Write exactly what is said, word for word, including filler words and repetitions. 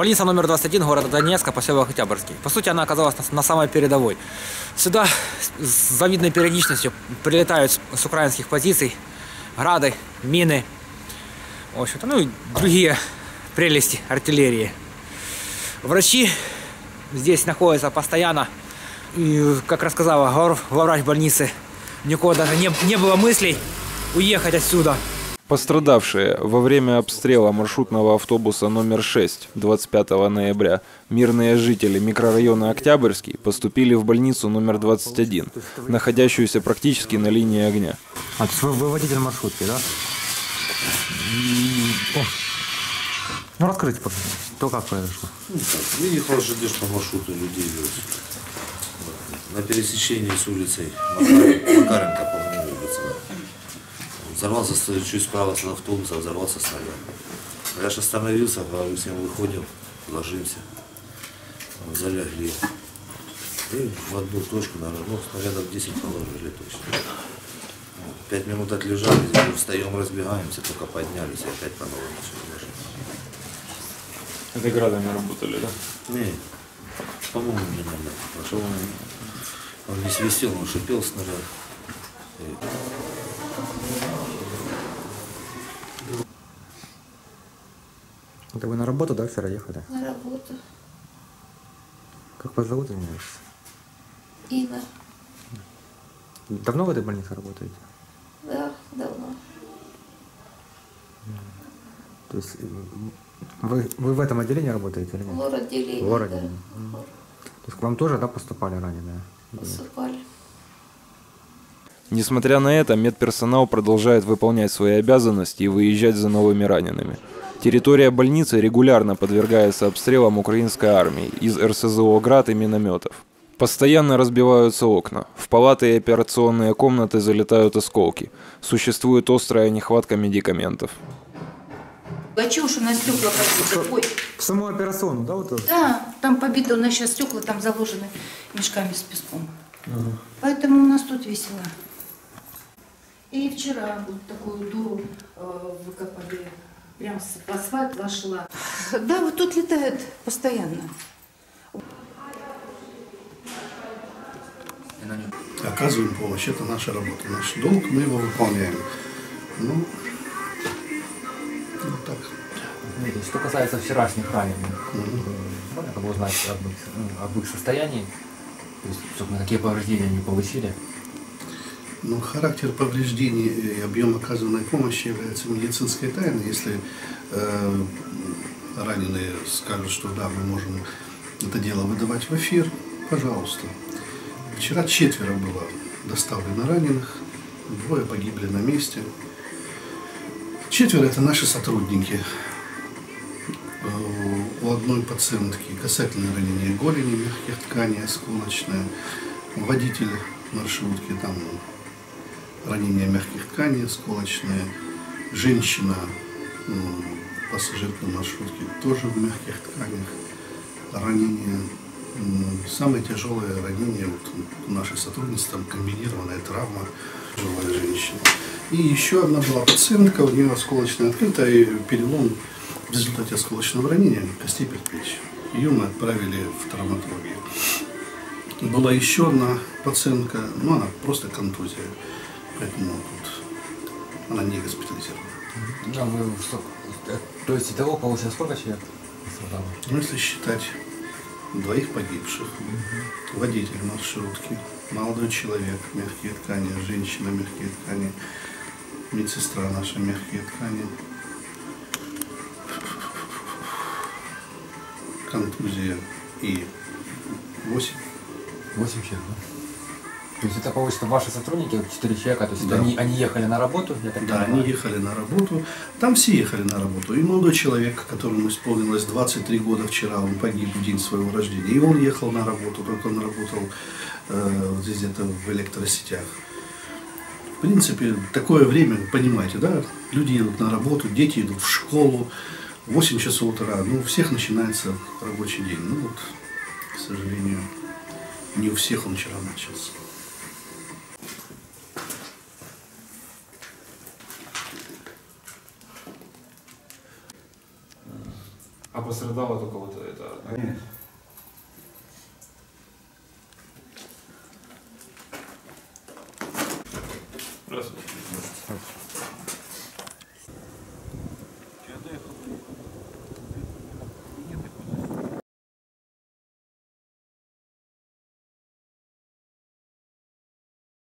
Больница номер двадцать один города Донецка, поселок Октябрьский. По сути, она оказалась на, на самой передовой. Сюда с завидной периодичностью прилетают с украинских позиций грады, мины, в общем-то, ну и другие прелести артиллерии. Врачи здесь находятся постоянно. И, как рассказала главврач больницы, никого даже не, не было мыслей уехать отсюда. Пострадавшие во время обстрела маршрутного автобуса номер шесть двадцать пятого ноября мирные жители микрорайона Октябрьский поступили в больницу номер двадцать один, находящуюся практически на линии огня. А, то есть вы, вы водитель маршрутки, да? О. Ну, раскрыть, то как произошло? Ну, так, выехал ЖД по маршруту, людей вез. На пересечении с улицей Макаренко, по-моему, улица. Взорвался чуть справа с автобуса, взорвался снаряд. Я же остановился, говорю, с ним выходим, ложимся, залягли. И в одну точку, наверное, ну, снарядов десять положили точно. Пять минут отлежали, встаем, разбегаемся, только поднялись и опять по новому начали ложиться. Это градами работали, да? Не, по-моему, не надо. Пошел он, он не свистел, он шипел снаряд. И... Это вы на работу, да, вчера ехали? На работу. Как вас зовут, извиняюсь? Инна. Давно в этой больнице работаете? Да, давно. То есть вы, вы в этом отделении работаете или нет? В отделении, В городе. да. То есть к вам тоже, да, поступали раненые? Поступали. Несмотря на это, медперсонал продолжает выполнять свои обязанности и выезжать за новыми ранеными. Территория больницы регулярно подвергается обстрелам украинской армии из эр эс зэ о «Град» и минометов. Постоянно разбиваются окна. В палаты и операционные комнаты залетают осколки. Существует острая нехватка медикаментов. А чего уж у нас стекла побиты? Ой. В саму операционную, да? Вот это? Да, там побиты, у нас сейчас стекла там заложены мешками с песком. Ага. Поэтому у нас тут весело. И вчера вот такую дуру э, выкопали, прям в асфальт вошла. Да, вот тут летает постоянно. Оказываем помощь, это наша работа, наш долг, мы его выполняем. Ну, вот так. Что касается вчерашних раненых, можно как бы узнать об их, ну, об их состоянии? То есть, собственно, какие повреждения они получили? Ну, характер повреждений и объем оказанной помощи является медицинской тайной. Если э, раненые скажут, что да, мы можем это дело выдавать в эфир, пожалуйста. Вчера четверо было доставлено раненых, двое погибли на месте. Четверо – это наши сотрудники. У одной пациентки касательное ранение голени, мягких тканей, осколочное. Водитель маршрутки, там ранение мягких тканей, осколочное. Женщина, пассажирка маршрутки, тоже в мягких тканях. Ранение. Самое тяжелое ранение вот, у нашей сотрудницы, там комбинированная травма, пожилая женщина. И еще одна была пациентка, у нее осколочная открытая и перелом в результате осколочного ранения костей предплечья. Ее мы отправили в травматологию. Была еще одна пациентка, ну она просто контузия, поэтому тут она не госпитализирована. Да, вы, то есть итого получилось сколько человек? Ну, если считать двоих погибших, угу. Водитель маршрутки, молодой человек, мягкие ткани, женщина, мягкие ткани, медсестра наша, мягкие ткани, контузия и восемь. Восемь человек, да? То есть это получится ваши сотрудники, четыре человека, то есть да. они, они ехали на работу? Я так да, понимаю. они ехали на работу, там все ехали на работу. И молодой человек, которому исполнилось двадцать три года вчера, он погиб в день своего рождения, и он ехал на работу, только он работал э, вот здесь где-то в электросетях. В принципе, такое время, понимаете, да, люди идут на работу, дети идут в школу, восемь часов утра, ну, у всех начинается рабочий день. Ну вот, к сожалению, не у всех он вчера начался. А пострадало только вот это. Нет. Здравствуйте.